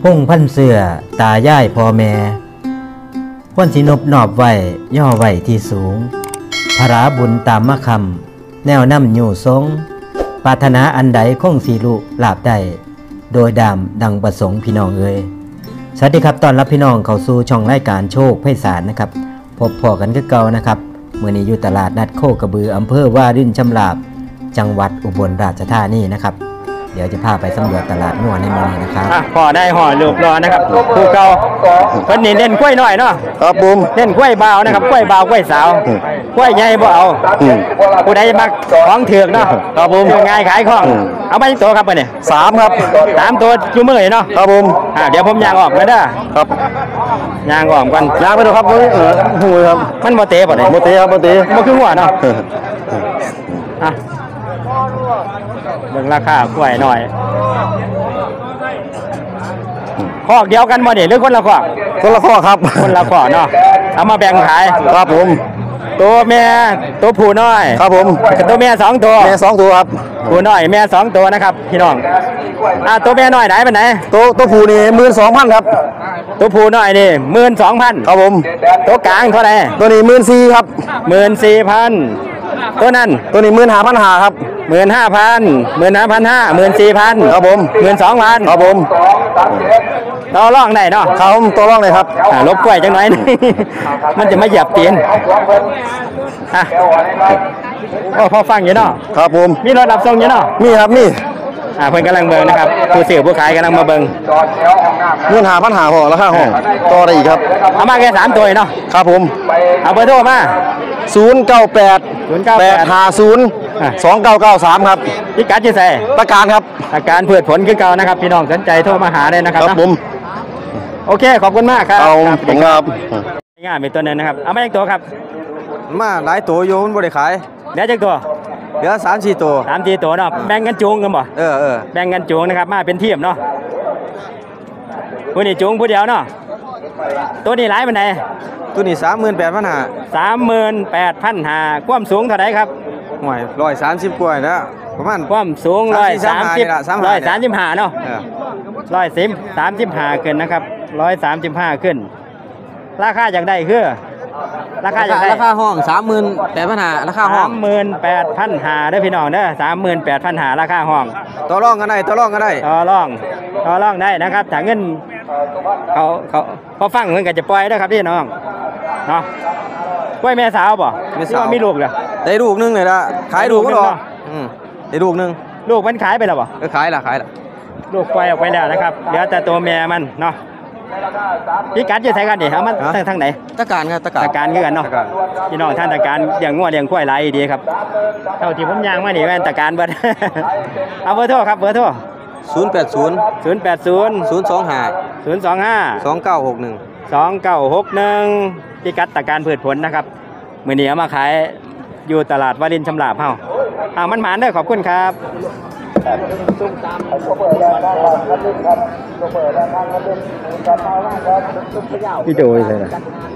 พงพันเสือตาย่ายพ่อแม่ควรสินบนอบไว้ย่อไว้ที่สูงพระบุญตามมะคำแนวนำอยู่ทรงปรารถนาอันใดคงสีลุลาบได้โดยดามดังประสงค์พี่น้องเอ๋ยสวัสดีครับตอนรับพี่น้องเข้าสู่ช่องรายการโชคไพศาลนะครับพบพอกันคือเก่านะครับเมื่อนี้อยู่ตลาดนัดโคกระบืออำเภอวารินชำราบจังหวัดอุบลราชธานีนะครับเดี๋ยวจะพาไปสำรวจตลาดงัวในมื้อนี้นะครับพอได้ห่อลูกรอนะครับผู้เก่าเพิ่นนี่เล่นกล้วยน้อยเนาะครับผมเล่นกล้วยบ่าวนะครับกล้วยบ่าวกล้วยสาวกล้วยใหญ่บ่เอาผู้ใดมักของเถือกเนาะครับผมง่ายขายของเอาไปตัวครับเพิ่นนี่ 3ครับ 3ตัวอยู่มื้อเนาะครับผมเดี๋ยวผมย่างออกกันเด้อครับย่างออกกันย่างไปดูครับหูครับมันบ่เตะบ่ได้บ่เตะครับบ่เตะบ่คือหัวเนาะเบิ่งราคากล้วยหน่อยคอกเดียวกันบ่นี่หรือคนละคอกคนละข้อครับคนละคอกเนาะเอามาแบ่งขายครับผมตัวแม่ตัวผู้น้อยครับผมตัวแม่2ตัวแม่2ตัวครับผู้น้อยแม่2ตัวนะครับพี่น้องตัวแม่น้อยไหนเป็นไหนตัวผู้นี่ 12,000 ครับตัวผู้น้อยนี่ 12,000 ครับผมตัวกลางเท่าไหร่ตัวนี้ 14,000 ครับ 14,000ตัวนั้นตัวนี้ 15,500 ครับ 15,000 15,500 14,000 ครับผม 12,000 ครับผมต่อรองได้เนาะครับผมตัวรองเลยครับลบกล้วยจังหน่อย มันจะมาเหยียบตีนพอฟังอยู่เนาะครับผมมีรถรับส่งอยู่เนาะมีครับมีเพิ่นกำลังเบิ่งนะครับผู้ซื้อผู้ขายกำลังมาเบิ่ง 15,500พอราคาห้องต่อได้อีกครับเอามาแค่3ตัวเนาะครับผมเอาเบอร์โทรมา 098 850 2993ครับพิกัดอยู่ไสตะการครับตะการเพื่อผลคือเก่านะครับพี่น้องสนใจโทรมาหาได้นะครับครับผมโอเคขอบคุณมากครับผมครับงานมีตัวนึงนะครับเอามาอีกตัวครับมาหลายตัวโยนบ่ได้ขายเดี๋ยวจักตัวเหลือ 3-4 ตัว 3-4 ตัวเนาะแบ่งกันจูงกันบ่แบ่งกันจูงนะครับมาเป็นทีมเนาะผู้นี้จูงผู้เดียวเนาะตัวนี้หลายปานใดตัวนี้ 38,500 38,500ความสูงเท่าไหร่ครับห่วย130กว่าแล้วประมาณความสูง135เนาะ135ขึ้นนะครับ135ขึ้นราคาอยากได้คือราคาห้อง38,500ราคาห้อง 38,500เด้อพี่น้องเด้อ38,500ราคาห้องต่อรองกันได้ต่อรองได้นะครับถ้าเงินเขาพอฟังเงินก็จะปล่อยเด้อครับพี่น้องเนาะกล้วยแม่สาวบ่มีลูกเหรอได้ลูกนึงเลยละขายลูกก็หรอได้ลูกนึงลูกมันขายไปแล้วบ่ขายละลูกปล่อยออกไปแล้วนะครับเหลือแต่ตัวแม่มันเนาะพี่กัดจะใช้กันดิเอามันทางไหนตะการครับตะการคือกันเนาะพี่น้องท่านตะการอย่างงัวเลี้ยงควายหลายดีครับเท่าที่ผมย่างมานี่แม่นตะการเบิดเอาเบอร์โทรครับเบอร์โทร080 พี่กัดตะการพืชผลนะครับมื้อนี้เอามาขายอยู่ตลาดวารินชำราบเฮามันหมานเด้อขอบคุณครับพี่โดยเลยนะ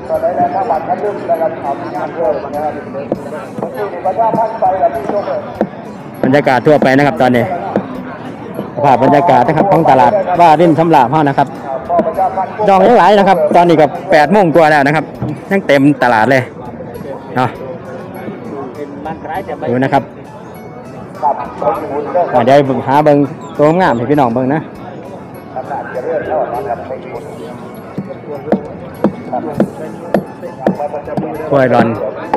บรรยากาศทั่วไปนะครับตอนนี้ภาพบรรยากาศนะครับของตลาดวารินชำราบเฮานะครับดองยังหลายนะครับตอนนี้ก็8 โมงกว่าแล้วนะครับยังเต็มตลาดเลยเนาะดูนะครับเดี๋ยวหาเบิ้งตัวงามให้พี่น้องเบิ้งนะกล้วยรอน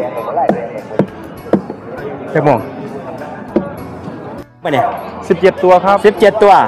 จะมองไปเนี่ย 17 ตัวครับ 17 ตัว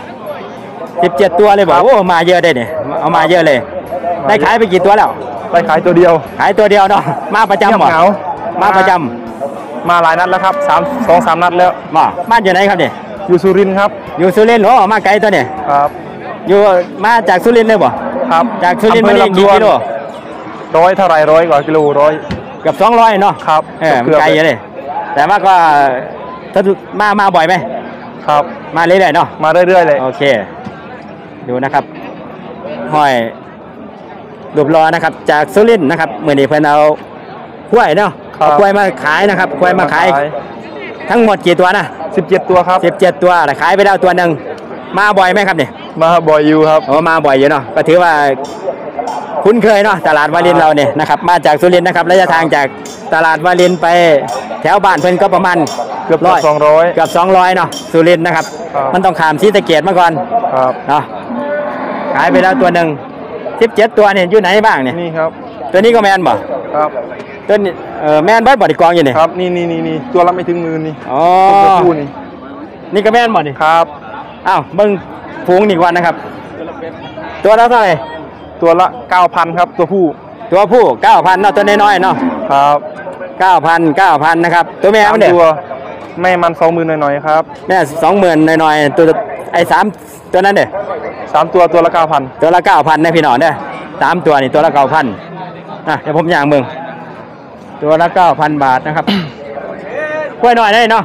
เลยบอกโอ้มาเยอะได้เนี่ยเอามาเยอะเลยได้ขายไปกี่ตัวแล้วได้ขายตัวเดียวเนาะมาประจำบ่มาประจำมาหลายนัดแล้วครับ2-3 นัดแล้วบ้านอยู่ไหนครับเนี่ยอยู่สุรินทร์ครับอยู่สุรินทร์โอ้มาไกลตัวเนี่ยครับอยู่มาจากสุรินทร์เลยบ่ครับจากสุรินทร์มานี่กี่กิโล 100เท่าไร100 กว่ากิโลเกือบ200เนาะครับไกลอยู่เลยแต่ว่าก็ถ้ามาบ่อยไหมครับมาเรื่อยๆเนาะมาเรื่อยๆเลยโอเคดูนะครับห้อยรูปรอนะครับจากสุรินทร์นะครับมื้อนี้เพิ่นเอากล้วยเนาะเอากล้วยมาขายนะครับกล้วยมาขายทั้งหมดกี่ตัวนะ 17 ตัวครับ 17 ตัวขายไปแล้วตัวนึงมาบ่อยไหมครับเนี่ยมาบ่อยอยู่ครับโอ้มาบ่อยอยู่เนาะก็ถือว่าคุ้นเคยเนาะตลาดวารินเราเนี่ยนะครับมาจากสุรินทร์นะครับระยะทางจากตลาดวารินไปแถวบ้านเพิ่นก็ประมาณเกือบเกือบ200เนาะสุรินทร์นะครับครับมันต้องข้ามศรีสะเกษมาก่อนครับเนาะขายไปแล้วตัวหนึ่ง17ตัวเนี่ยอยู่ไหนบ้างเนี่ยนี่ครับตัวนี้ก็แมนบ่ครับตัวนี้แมนบ่บ่ได้กองอยู่นี่ครับนี่ตัวละไม่ถึงมือนี่อ๋อตัวผู้นี่นี่ก็แมนบ่นี่ครับอ้าวเบิ่งฝูงนี่ก่อนนะครับ ตัวละเท่าไหร่ตัวละ 9,000 ครับตัวผู้ตัวผู้ 9,000เนาะตัวน้อยๆเนาะครับ 9,000นะครับตัวแม่มันเด้ตัวแม่มัน 20,000หน่อยๆครับแม่20,000หน่อยๆตัวไอ้3ตัวนั้นเด้ 3ตัวละ 9,000 ตัวละ 9,000นะพี่น้องเด้อ3ตัวนี่ตัวละ 9,000เดี๋ยวผมย่างเบิ่งตัวละ 9,000 บาทนะครับ กล้วยน้อยได้เนาะ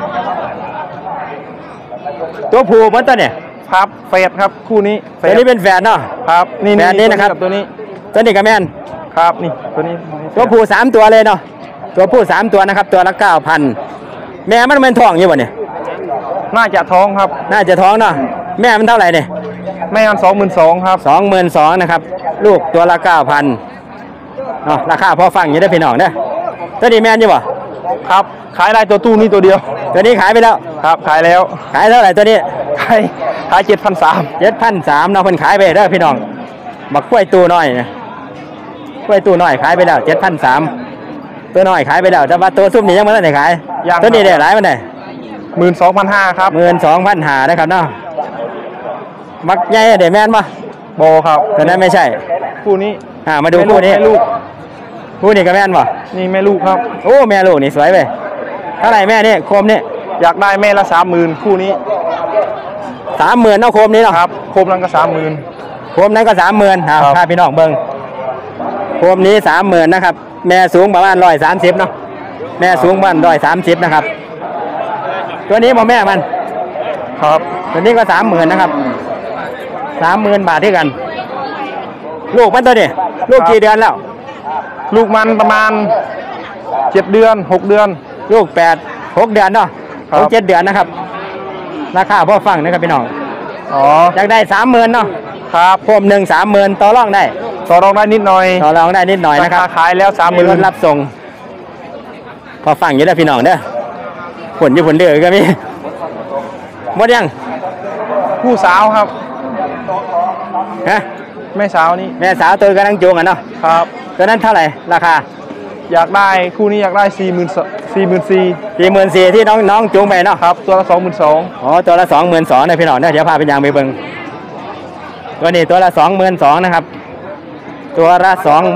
ตัวผู้มันตัวเนี่ยครับเฟสครับคู่นี้เฟตัวสนี้เป็นแฝดเนาะครับนี่แฝดนี้นะครับตัวนี้ตัวนี้ก็แม่นครับนี่ตัวนี้ตัวผู้3ตัวเลยเนาะตัวผู้3ตัวนะครับตัวละ 9,000แม่มันเป็นท้องอยู่บ่เนี่ยน่าจะท้องครับน่าจะท้องเนาะแม่มันเท่าไหร่เนี่ยแม่มัน22,000ครับ 22,000นะครับลูกตัวละ 9,000เนาะราคาพอฟังอยู่ได้อพี่น้องเด้อตัวนี้แม่นอยู่บ่ครับขายได้ตัวตู้นี้ตัวเดียวตัวนี้ขายไปแล้วครับขายแล้วขายเท่าไหร่ตัวนี้ขาย 7,300 7,300เนาะเพิ่นขายไปเด้อพี่น้องบักกล้วยตู้น้อยนะกล้วยตู้น้อยขายไปแล้ว7,300ตัวน้อยขายไปแล้วแต่ว่าตัวซุ่มนี่ยังไม่ได้ขายตัวนี้ได้หลายมันได้ 12,500ครับ 12,500นะครับเนาะมักใหญ่เด้แม่นบ่โบครับตัวนั้นไม่ใช่คู่นี้มาดูคู่นี้แม่ลูกคู่นี้ก็แม่นบ่นี่แม่ลูกครับโอ้แม่ลูกนี่สวยเว้ยเท่าไหร่แม่นี่โคมนี่อยากได้แม่ละ 30,000คู่นี้ 30,000เนาะโคมนี้เนาะครับโคมนั้นก็ 30,000 โคมนั้นก็30,000ครับครับพาพี่น้องเบิ่งโคมนี้30,000นะครับแม่สูงประมาณ130เนาะแม่สูงประมาณ130นะครับตัวนี้บ่แม่มันครับตัวนี้ก็30,000นะครับ30,000 บาทที่กัน ลูกมันตัวนี้ลูกกี่เดือนแล้วลูกมันประมาณ7 เดือน 6 เดือนลูก6 เดือนเนาะครับ 6-7 เดือนนะครับราคาพอฟังนะครับพี่น้องอ๋ออยากได้30,000เนาะครับโคมหนึ่ง30,000ต่อรองได้ต่อรองได้นิดหน่อยต่อรองได้นิดหน่อยรานะครับคาขายแล้วมีรถ 30,000 รับส่งพอฟังอยู่ได้อพี่น้องเด้อผลอยู่ผลเดือก็มีหมดยังผู้สาวครับฮะแม่สาวนี่แม่สาวตัวกำลังจูงอ่ะเนาะครับตัวนั้นเท่าไหร่ราคาอยากได้คู่นี้อยากได้44,000 44,000ที่น้องจูงไปเนาะครับตัวละ 22,000 อ๋อตัวละ22,000นะพี่น้องเด้อเดี๋ยวพาไปยางไปเบิ่งตัวนี้ตัวละ22,000นะครับตัวละ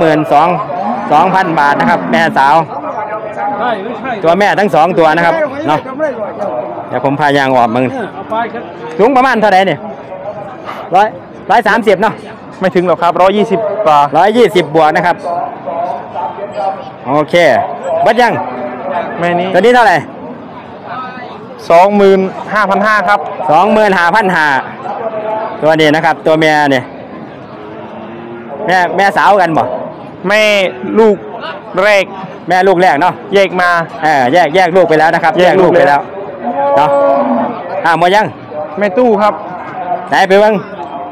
22,000 บาทนะครับ แม่สาวตัวแม่ทั้ง2ตัวนะครับเนาะเดี๋ยวผมพายางออกมึงสูงประมาณเท่าไหร่เนี่ย130เนาะไม่ถึงหรอกครับ120 กว่า 120 บวกนะครับโอเควัดยังแม่นี้ตัวนี้เท่าไหร่ 25,500ครับ 25,500ตัวนี้นะครับ ตัวเมียเนี่ยแม่สาวกันบ่แม่ลูกแรกแม่ลูกแรกเนาะแยกมาแยกลูกไปแล้วนะครับแยกลูกไปแล้วเนาะหมดยังแม่ตู้ครับไหนไปเบิ้ง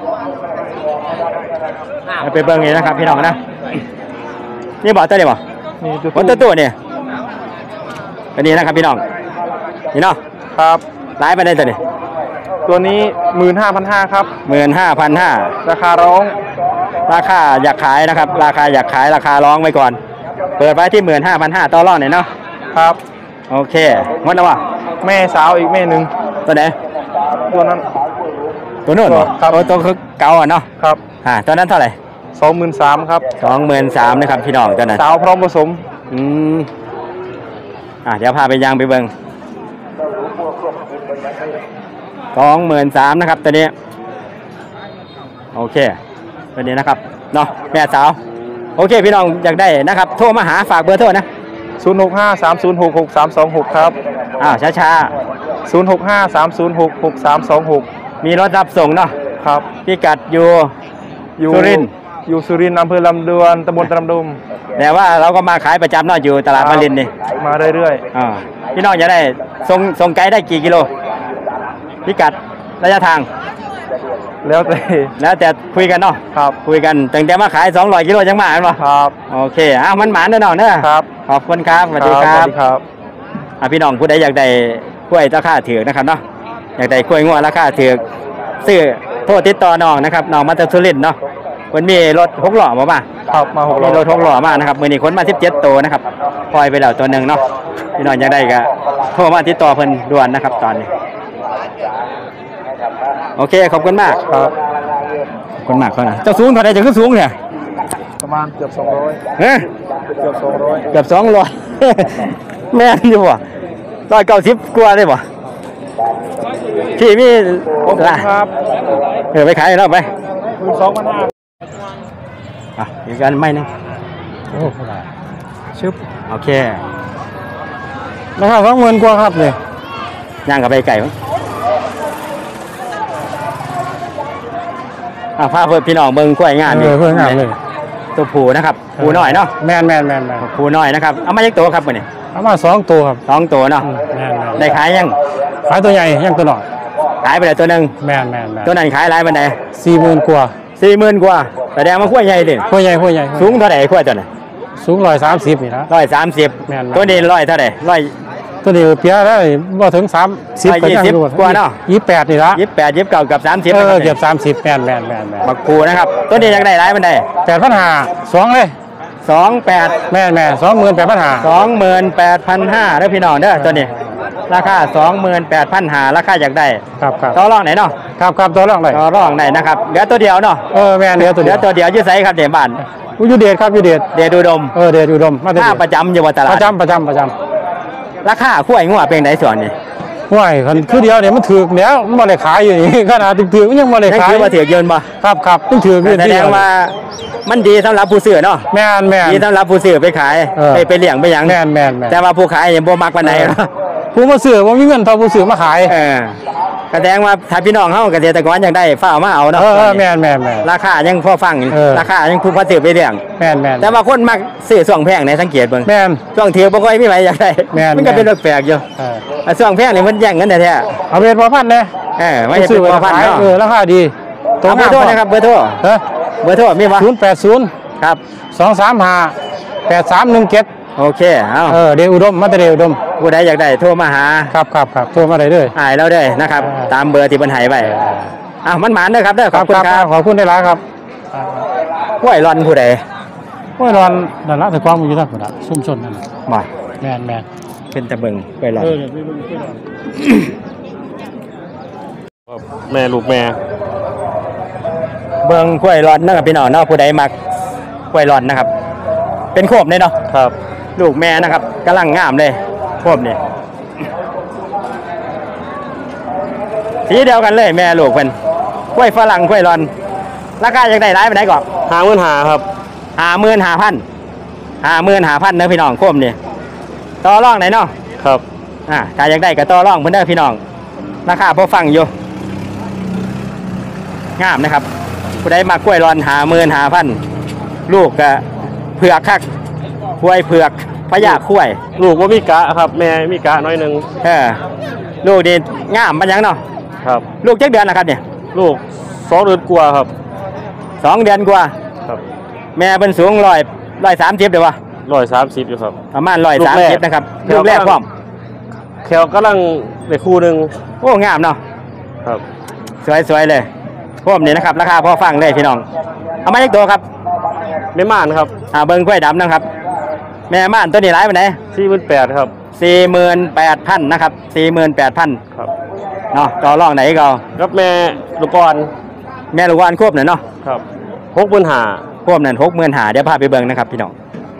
ไปเบิ้งนี่นะครับพี่น้องนะนี่บ่ตัวนี้บ่นี่ตัววัดตัวนี่ตัวนี้นะครับพี่น้องนี่เนาะครับร้ายไปได้ตัวนี้ตัวนี้ 15,500ครับ 15,500 ราคาร้องราคาอยากขายนะครับ ราคาอยากขายราคาร้องไว้ก่อน เปิดไว้ที่ 15,500ต่อรองหน่อยเนาะครับโอเคหมดแล้ววะแม่สาวอีกแม่หนึ่งตัวไหนตัวนั้นตัวนู้นเหรอครับตัวคือเก่าอ่ะเนาะครับตัวนั้นเท่าไหร่ 23,000ครับ 23,000นะครับพี่น้องตัวนั้นสาวพร้อมผสมอืมเดี๋ยวพาไปยางไปเบิ่ง23,000นะครับตัวนี้โอเคตัวนี้นะครับเนาะแม่สาวโอเคพี่น้องอยากได้นะครับโทรมาหาฝากเบอร์โทรนะ 065-3066-6326ครับช้า 065-306-6326 มีรถรับส่งเนาะครับพิกัดอยู่ สุรินทร์อยู่สุรินทร์อำเภอลำดวนตำบลตำดมแต่ว่าเราก็มาขายประจำเนาะอยู่ตลาดวารินนี่มาเรื่อยพี่น้องจะได้ส่งไกลได้กี่กิโลพิกัดระยะทางๆแล้วแต่คุยกันเนาะครับคุยกันตั้งแต่มาขาย200กิโลจังมาเห็นบ่ครับโอเคมันหมานเด้อน้องเด้อครับขอบคุณครับสวัสดีคสรัวับสดีครับพี่น้องผู้ใดอยากได้กล้วยราคาถูกนะครับเนาะอยากได้กล้วยงวราคาถูกซื้อโทรติดต่อน้องนะครับน้องมาจากสุรินทร์เนาะมันมีรถ6ล้อมาป่ะครับมา6 มีล้อรถ6ล้อมานะครับมื้อนี้คนมา17ตัวนะครับปล่อยไปแล้วตัวหนึงเนาะพี่น้องอยากได้ก็โทรมาติดต่อเพิ่นด่วนนะครับตอนนี้โอเคขอบคุณมากครับขอบคุณมากครับเจ้าสูงเท่าไหร่จะขึ้นสูงเนี่ยประมาณเกือบ200 เฮ้ยเกือบ200 เกือบ200 แม่นอยู่บ่190กว่าเลยบ่ที่มีครับไปขายแล้วไป 12,500 อีกกันไม่นึงโอ้ชึบโอเคราคา20,000กว่าครับเลยย่างกับไปไก่มั้งพาเพื่อนพี่น้องเบิ่งกล้วยงามเพื่องามเลยตัวผูนะครับผูน้อยเนาะแม่นผูน้อยนะครับเอามาจากตัวครับมื้อนี้เอามา2ตัวครับ 2ตัวเนาะแม่นได้ขายยังขายตัวใหญ่ยังตัวน้อยขายไปแล้วตัวหนึงแม่นตัวนั้นขายหลายปานใด 40,000กว่า 40,000กว่าแสดงว่ากล้วยใหญ่ดิหัวใหญ่สูงเท่าไหร่กล้วยตัวนั้นสูง130นี่นะ 130 แม่นตัวนี้100เท่าไหร่100 ตัวนี้เพียได้บ่ถึง30ก็ยังอยู่กว่าเนาะ 28นี่ละ 28 29กับ30 เกือบ30แม่นบักผูนะครับตัวนี้อยากได้หลายปานใด 8,500 2เลย 28 แม่28,500 28,500เด้อพี่น้องเด้อตัวนี้ราคา 28,500ราคาอยากได้ครับต่อรองไหนเนาะครับตัวรองเลยต่อรองไหนนะครับเหลือตัวเดียวเนาะแม่นเหลือตัวเหลืเดีอยวตัวเดียวอยู่ไสครับเดี๋ยวบ้านอยู่เดชครับอยู่เดชเดชอุดมเดชอุดมมาแต่ค่าประจำอยู่ว่าตลาดประจำราคาขั้วงัวเป็นไหนส่วนนี่ห่วยคันคือเดียวเนี่ยมันถือแล้วมันบ่ได้ขายอยู่นี่ขนาดถือมันยังบ่ได้นั่นขายคือว่าถือเยินบ่ครับต้องถืออยู่แสดงว่ามันดีสำหรับผู้ซื้อเนาะแม่นดีสำหรับผู้ซื้อไปขาย ไปเลี้ยงไปหยังแม่นแต่ว่าผู้ขายยังบ่มักปานใดเนาะผู้มาซื้อบ่มีเงินเท่าผู้ซื้อมาขายแสดงว่าถ้าพี่น้องเฮาเกษตรกรอยากได้ฟ้ามาเอาเนาะแม่นราคายังพอฟังราคายังผู้พอซื้อไปเลี้ยงแม่นแต่ว่าคนมักซื้อช่วงแพงในสังเกตเบิ่งแม่นช่วงเที่ยวบ่ค่อยมีใครอยากได้แม่นมันก็เป็นเรื่องแปลกอยู่ช่วงแพงนี่มันแย่งกันแท้เอาเวทบ่พันเด้ๆไม่ใช่เป็นพอพันเนาะราคาดีเบอร์โทรนะครับเบอร์โทรมีบ่ 080 ครับ 235 8317 โอเคเอาเดชอุดมมาแต่เดชอุดมผู้ใดอยากได้โทรมาหาครับโทรมาได้เลยอ้ายเราเด้อนะครับ ตามเบอร์ที่เพิ่นให้ไว้มันหมานเด้อครับเด้อขอบคุณครับขอบคุณได้หลายครับห้วยรอนผู้ใดห้วยรอนนั่นละแต่ความอยู่ทางพุ่นน่ะชุมชนนั่นน่ะบ่แม่นเป็นตะเบิงห้วยรอนแม่ลูกแม่เบิงห้วยรอนนะครับพี่น้องเนาะผู้ใดมักห้วยรอนนะครับ เป็นโคบเลยเนาะครับลูกแม่นะครับกำลังงามเลยโคบนี่สีเดียวกันเลยแม่ลูกเพิ่นห้วยฝรั่งห้วยรอนราคาอยากได้หลายปานใดก่อน 55,000ครับ 55,000เด้อพี่น้องโคมนี่ต่อรองไหนเนาะครับถ้าอยากได้ก็ต่อรองเพิ่นเด้อพี่น้องราคาพอฟังอยู่งามนะครับผู้ใดมากล้วยรอน55,000ลูกก็เผือกคักกล้วยเผือกพญากล้วยลูกว่ามีกะครับแม่มีกะน้อยหนึงลูกนี่งามมันยังเนาะครับลูกจักเดือนแล้วครับเนี่ยลูก2 เดือนกว่าครับ 2 เดือนกว่าครับแม่เป็นสูง130เดี๋ยววะ 130อยู่ครับประมาณลูกแรก 130นะครับลูกแรกพร้อมแขวกำลังได้คู่หนึงโอ้งามเนาะครับสวยๆเลยพวกนี้นะครับราคาพอฟังเลยพี่น้องเอามาอีกตัวครับแม่ม่านครับเบิ้งกล้วยดำนะครับ แม่ม่านตัวนี้ร้ายไปไหน 48,000ครับ 48,000นะครับ48,000 ครับเนาะต่อรองไหนก็กับแม่ลูกกรแม่ลูกวานควบหน่อยเนาะครับ65,000 ควบนั่น65,000เดี๋ยวพาไปเบิ้งนะครับพี่น้อง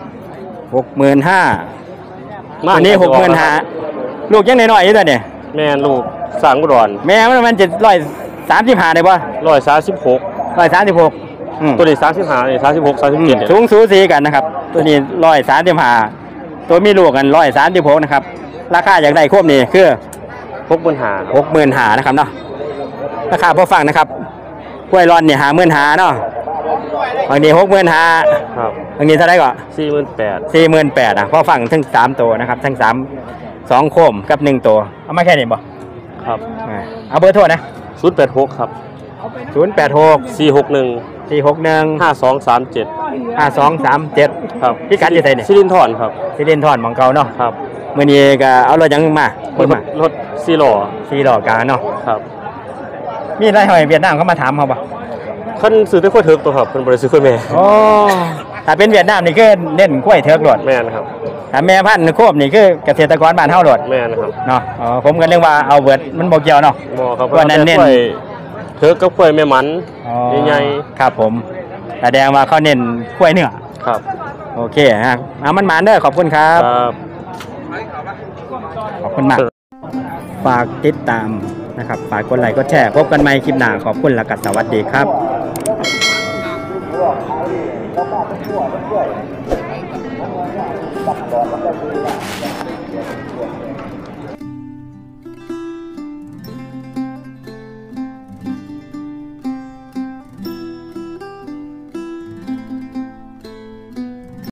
65,000ตัวนี้65,000ลูกยังน้อยๆอยู่ตัวเนี่ยแม่ลูกสร้างอุดรแม่มันจะ135ได้ป่ะ 136 136 ตัวนี้35นี่36 37เนี่ยสูงสูสีกันนะครับ ตัวนี้135ตัวมีลูกกัน136นะครับราคาอยากได้ควบนี่คือ 65,000 65,000นะครับเนาะราคาพอฟังนะครับกล้วยร้อนนี่55,000เนาะบางที65,000 ครับบางทีเท่าไหร่ก็ 48,000 48,000พอฟังทั้ง3ตัวนะครับทั้ง2โคมกับ1ตัวเอามาแค่นี้บ่ครับเอาเบอร์โทรนะ 086ครับ 086 461 461 5237 5237 ครับพี่กัดอยู่ไสนี่สิรินทรครับสิเล่นทอนของเก่าเนาะครับมื้อนี้ก็เอารถหยังมาเพิ่มมารถ4ล้อ 4ล้อกลางเนาะครับมีอะไรให้เวียดนามเขามาถามเฮาบ่คันซื้อแต่ข้อยเถิกตัวครับเพิ่นบ่ได้ซื้อข้อยแม่อ๋อถ้าเป็นเวียดนามนี่คือเน้นกล้วยเถิกโลดแม่นครับถ้าแม่พันธุ์โคบนี่คือเกษตรกรบ้านเฮาโลดแม่นครับเนาะอ๋อผมก็นึกว่าเอาเบิดมันบ่เกี่ยวเนาะบ่ครับว่านั้นเน้นข้อยเถิกกับข้อยแม่มันอ๋อใหญ่ครับผมแสดงว่าเขาเน้นกล้วยเนื้อๆครับโอเคฮะเอามันหมานเด้อขอบคุณครับครับขอบคุณมาก ฝากติดตามนะครับ ฝากกดไลค์กดแชร์ พบกันใหม่คลิปหน้า ขอบคุณและก็สวัสดีครับ